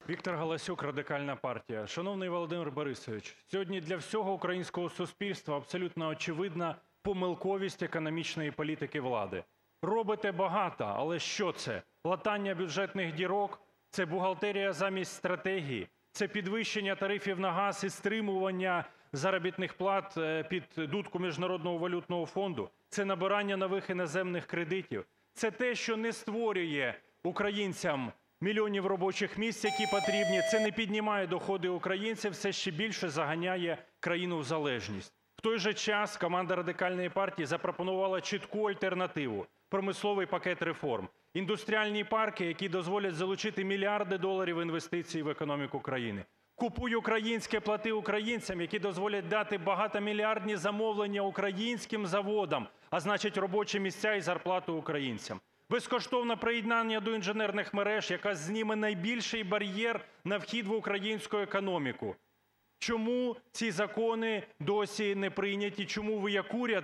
Віктор Галасюк, Радикальна партія. Шановний Володимир Борисович, сьогодні для всього українського суспільства абсолютно очевидна помилковість економічної політики влади. Робите багато, але що це? Латання бюджетних дірок? Це бухгалтерія замість стратегії? Це підвищення тарифів на газ і стримування заробітних плат під дудку Міжнародного валютного фонду? Це набирання нових іноземних кредитів? Це те, що не створює українцям мільйонів робочих місць, які потрібні, це не піднімає доходи українців, це ще більше заганяє країну в залежність. В той же час команда Радикальної партії запропонувала чітку альтернативу – промисловий пакет реформ, індустріальні парки, які дозволять залучити мільярди доларів інвестицій в економіку країни. "Купуй українське, плати українцям", які дозволять дати багатомільярдні замовлення українським заводам, а значить робочі місця і зарплату українцям. Безкоштовне приєднання до інженерних мереж, яка зніме найбільший бар'єр на вхід в українську економіку. Чому ці закони досі не прийняті? Чому ви як уряд…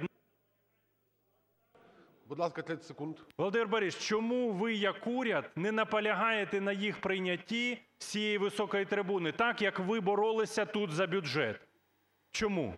Будь ласка, 30 секунд. Володимир Борисович, чому ви як уряд не наполягаєте на їх прийнятті з цієї високої трибуни, так, як ви боролися тут за бюджет? Чому?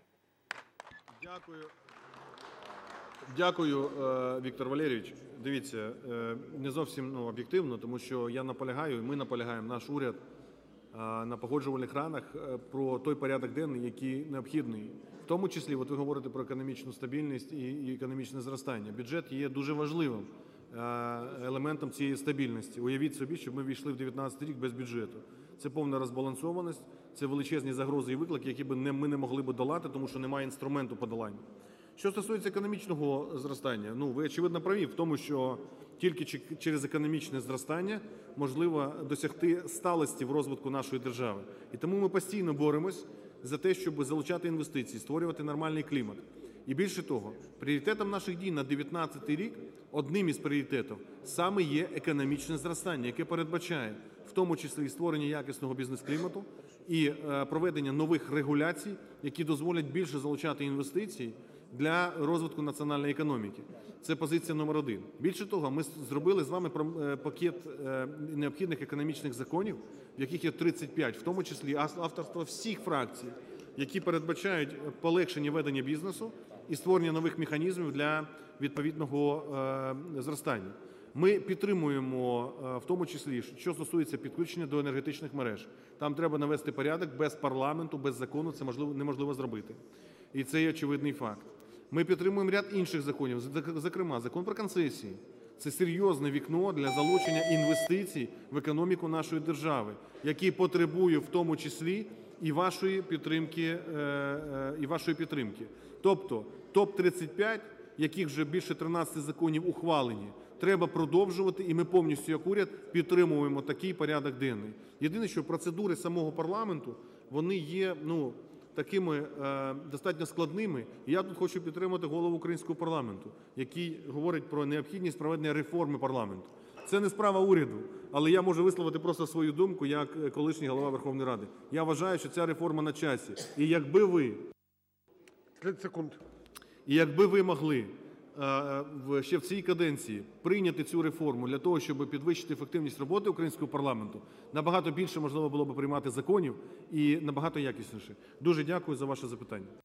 Дякую, Віктор Валерійович. Дивіться, не зовсім об'єктивно, тому що я наполягаю, і ми наполягаємо, наш уряд, на погоджувальних радах про той порядок денний, який необхідний. В тому числі, от ви говорите про економічну стабільність і економічне зростання. Бюджет є дуже важливим елементом цієї стабільності. Уявіть собі, щоб ми ввійшли в 19-й рік без бюджету. Це повна розбалансованість, це величезні загрози і виклики, які ми не могли б долати, тому що немає інструменту подолання. Що стосується економічного зростання, ви, очевидно, праві в тому, що тільки через економічне зростання можливо досягти сталості в розвитку нашої держави. І тому ми постійно боремось за те, щоб залучати інвестиції, створювати нормальний клімат. І більше того, пріоритетом наших дій на 19-й рік, одним із пріоритетів, саме є економічне зростання, яке передбачає в тому числі і створення якісного бізнес-клімату, і проведення нових регуляцій, які дозволять більше залучати інвестицій для розвитку національної економіки. Це позиція номер один. Більше того, ми зробили з вами пакет необхідних економічних законів, в яких є 35, в тому числі авторство всіх фракцій, які передбачають полегшення ведення бізнесу і створення нових механізмів для відповідного зростання. Ми підтримуємо, в тому числі, що стосується підключення до енергетичних мереж. Там треба навести порядок, без парламенту, без закону це неможливо зробити. І це є очевидний факт. Ми підтримуємо ряд інших законів, зокрема, Закон про концесії. Це серйозне вікно для залучення інвестицій в економіку нашої держави, який потребує в тому числі і вашої підтримки. Тобто топ-35, яких вже більше 13 законів ухвалені, треба продовжувати, і ми повністю як уряд підтримуємо такий порядок денний. Єдине, що процедури самого парламенту, вони є, такими достатньо складними. І я тут хочу підтримати голову українського парламенту, який говорить про необхідність проведення реформи парламенту. Це не справа уряду, але я можу висловити просто свою думку як колишній голова Верховної Ради. Я вважаю, що ця реформа на часі. І якби ви… 30 секунд. І якби ви могли ще в цій каденції прийняти цю реформу для того, щоб підвищити ефективність роботи українського парламенту, набагато більше можливо було б приймати законів і набагато якісніше. Дуже дякую за ваше запитання.